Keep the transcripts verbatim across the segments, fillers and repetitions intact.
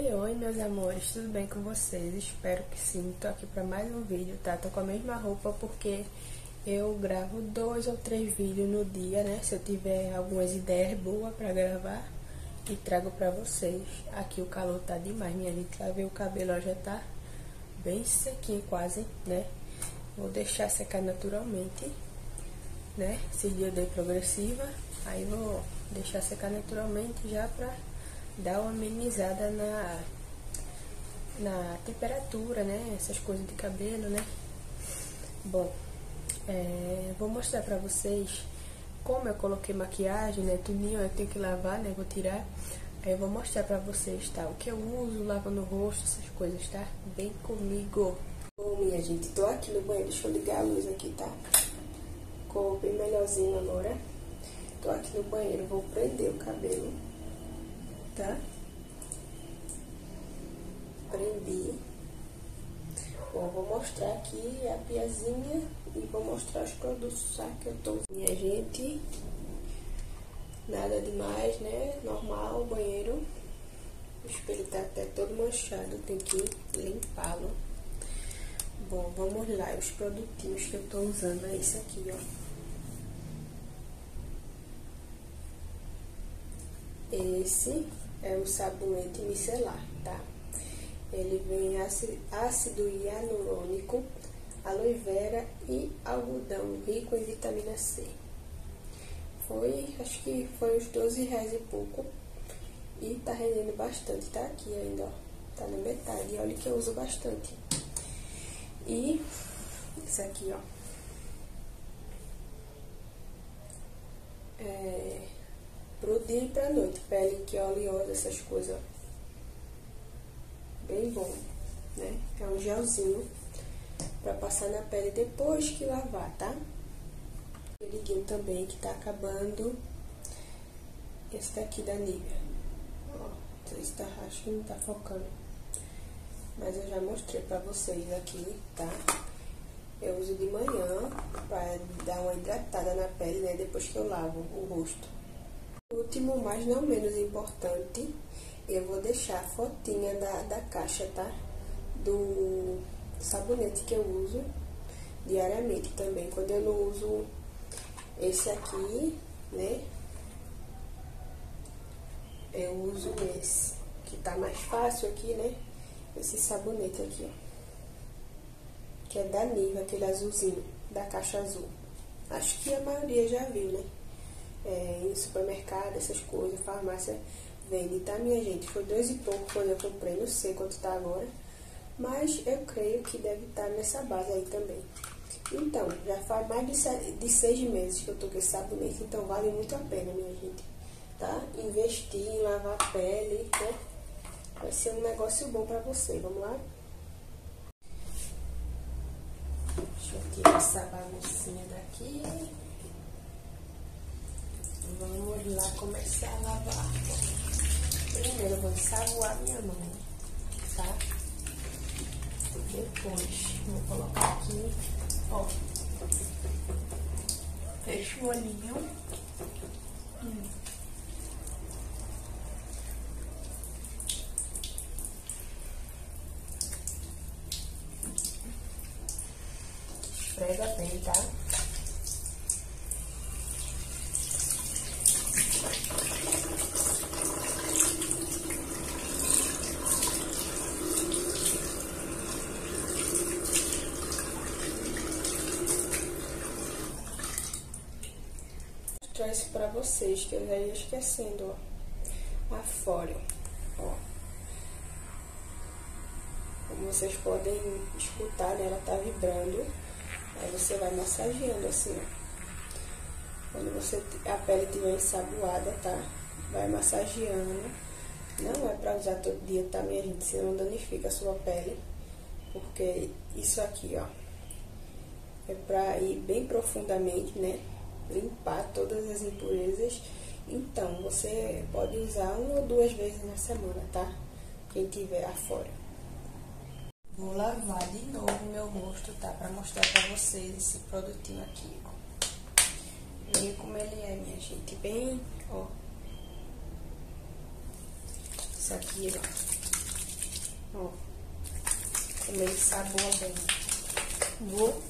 Oi, oi, meus amores, tudo bem com vocês? Espero que sim. Tô aqui pra mais um vídeo, tá? Tô com a mesma roupa porque eu gravo dois ou três vídeos no dia, né? Se eu tiver algumas ideias boas pra gravar e trago pra vocês. Aqui o calor tá demais, minha gente. Vai ver o cabelo, ó, já tá bem sequinho quase, né? Vou deixar secar naturalmente, né? Esse dia eu dei progressiva, aí vou deixar secar naturalmente já pra dar uma amenizada na, na temperatura, né? Essas coisas de cabelo, né? Bom, é, vou mostrar pra vocês como eu coloquei maquiagem, né? Tudinho eu tenho que lavar, né? Vou tirar. Aí eu vou mostrar pra vocês, tá? O que eu uso, lavo no rosto, essas coisas, tá? Vem comigo. Bom, minha gente, tô aqui no banheiro. Deixa eu ligar a luz aqui, tá? Ficou bem melhorzinho agora. Tô aqui no banheiro, vou prender o cabelo. Tá? Prendi. Bom, vou mostrar aqui a piazinha e vou mostrar os produtos, tá? Que eu tô usando. Minha gente, nada demais, né? Normal, banheiro. O espelho tá até todo manchado, tem que limpá-lo. Bom, vamos lá, os produtinhos que eu tô usando é esse aqui, ó. Esse é o sabonete micelar, tá? Ele vem ácido hialurônico, aloe vera e algodão rico em vitamina C. Foi, acho que foi uns doze reais e pouco. E tá rendendo bastante, tá? Aqui ainda, ó. Tá na metade. Olha que eu uso bastante. E esse aqui, ó. É... pro dia e pra noite, pele que é oleosa, essas coisas, ó. Bem bom, né? É um gelzinho pra passar na pele depois que lavar, tá? Liguinho também que tá acabando. Esse daqui da Nivea. Ó, não sei se tá, acho que não tá focando. Mas eu já mostrei pra vocês aqui, tá? Eu uso de manhã pra dar uma hidratada na pele, né? Depois que eu lavo o rosto. Último, mas não menos importante, eu vou deixar a fotinha da, da caixa, tá? Do sabonete que eu uso diariamente também. Quando eu não uso esse aqui, né? Eu uso esse, que tá mais fácil aqui, né? Esse sabonete aqui, ó. Que é da Nivea, aquele azulzinho, da caixa azul. Acho que a maioria já viu, né? É, em supermercado, essas coisas, farmácia vende, tá, minha gente? Foi dois e pouco quando eu comprei, não sei quanto tá agora, mas eu creio que deve estar nessa base aí também. Então, já faz mais de, sete, de seis meses que eu tô com esse sabonete, então vale muito a pena, minha gente, tá? Investir em lavar a pele, né? Vai ser um negócio bom pra você, vamos lá? Deixa eu tirar essa baguncinha daqui. Vamos lá começar a lavar. Primeiro eu vou ensaboar minha mão, tá? Depois vou colocar aqui, ó. Fecha o olhinho. Hum. Esfrega bem, tá? Isso pra vocês, que eu já ia esquecendo, ó. A fóreo, ó. Como vocês podem escutar, né? Ela tá vibrando. Aí você vai massageando assim, ó. Quando você, a pele estiver ensaboada, tá? Vai massageando. Não é pra usar todo dia, tá, minha gente? Senão danifica a sua pele. Porque isso aqui, ó, é pra ir bem profundamente, né? Limpar todas as impurezas. Então, você pode usar uma ou duas vezes na semana, tá? Quem tiver afora. Vou lavar de novo meu rosto, tá? Pra mostrar pra vocês esse produtinho aqui, ó. Veja como ele é, minha gente. Bem, ó. Isso aqui, ó. Ó, como ele saboa bem. Vou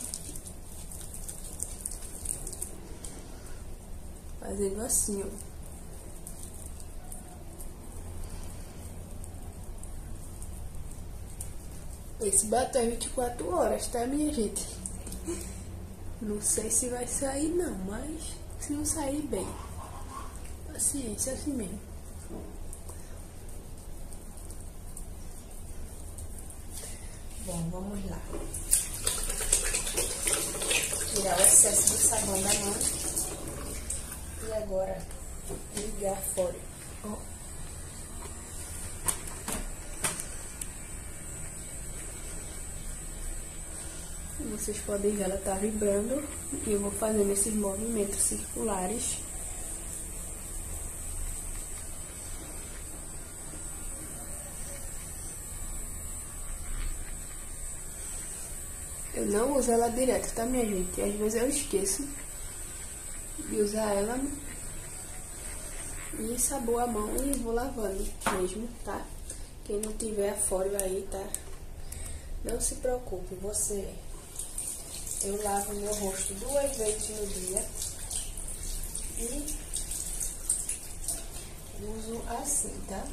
fazendo assim, ó. Esse batom é vinte e quatro horas, tá, minha gente? Não sei se vai sair não, mas se não sair, bem. Paciência, assim mesmo. Bom, vamos lá. Tirar o excesso do sabão da mão. E agora, ligar fora. Ó. Vocês podem ver, ela tá vibrando. E eu vou fazendo esses movimentos circulares. Eu não uso ela direto, tá, minha gente? Às vezes eu esqueço de usar ela e ensaboo a mão e vou lavando mesmo, tá? Quem não tiver afólio aí, tá? Não se preocupe, você... Eu lavo meu rosto duas vezes no dia e uso assim, tá?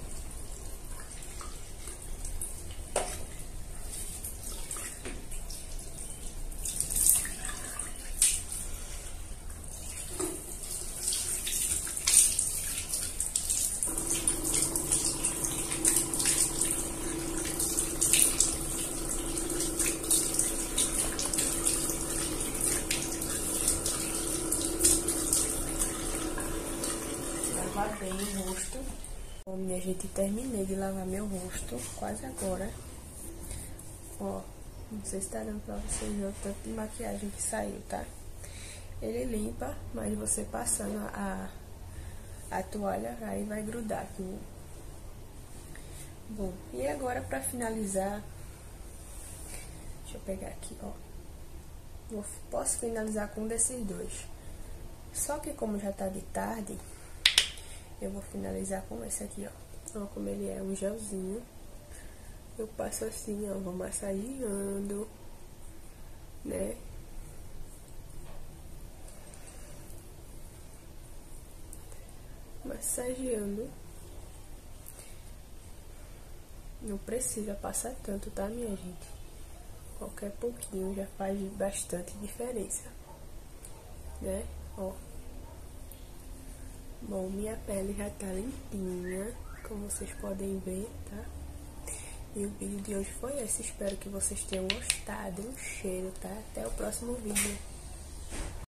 Lavar bem o rosto. Bom, minha gente, terminei de lavar meu rosto, quase agora. Ó, não sei se tá dando pra vocês ver o tanto de maquiagem que saiu, tá? Ele limpa, mas você passando a, a toalha, aí vai grudar aqui. Bom, e agora pra finalizar, deixa eu pegar aqui, ó. Eu posso finalizar com um desses dois. Só que como já tá de tarde, eu vou finalizar com esse aqui, ó. Ó, como ele é um gelzinho. Eu passo assim, ó, vou massageando, né? Massageando. Não precisa passar tanto, tá, minha gente? Qualquer pouquinho já faz bastante diferença, né? Ó. Bom, minha pele já tá limpinha, como vocês podem ver, tá? E o vídeo de hoje foi esse. Espero que vocês tenham gostado. Um cheiro, tá? Até o próximo vídeo.